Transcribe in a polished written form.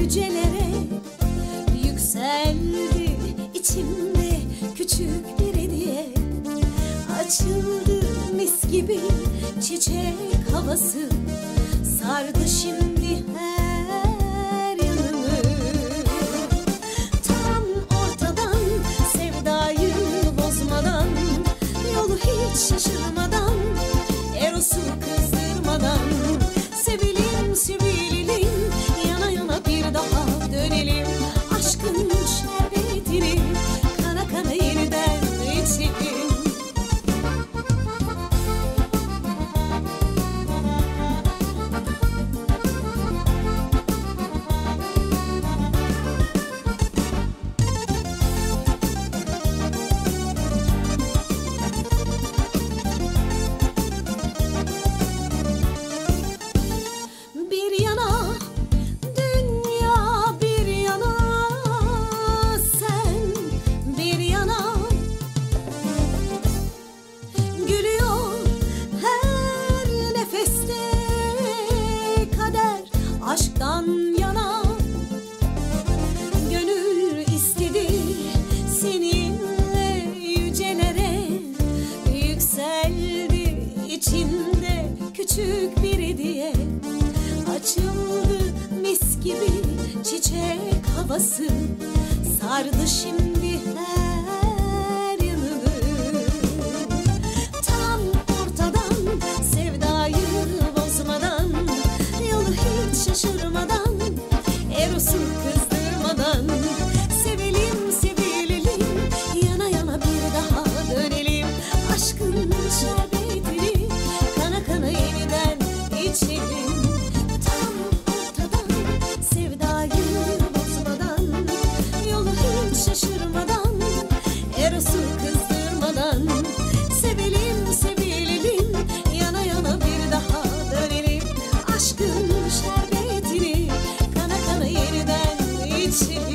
yücelere yükseldi içimde küçük bir hediye. Açıldı mis gibi çiçek havası, sardı şimdi her yanını. Tam ortadan sevdayı bozmadan, yolu hiç şaşırmadan, Eros'u kızdırmadan, sevelim sevilelim, yana yana bir daha dönelim. Aşkın şerbetini kana kana yeniden içelim. Bir yana dünya, bir yana sen, bir yana gülüyor her nefeste kader aşktan yana. Gönül istedi seninle yücelere yükseldi içinde küçük bir hediye. Açıldı mis gibi çiçek havası, sardı şimdi her yanını. Tam ortadan sevdayı bozmadan, yolu hiç şaşırmadan, Eros'u kızdırmadan, sevelim sevilelim, yana yana bir daha dönelim. Aşkın şerbetini kana kana yeniden içelim. Tam ortadan sevdayı bozmadan, yolu hiç şaşırmadan, Eros'u kızdırmadan, sevelim sevilelim, yana yana bir daha dönelim. Aşkın şerbetini kana kana yeniden içelim.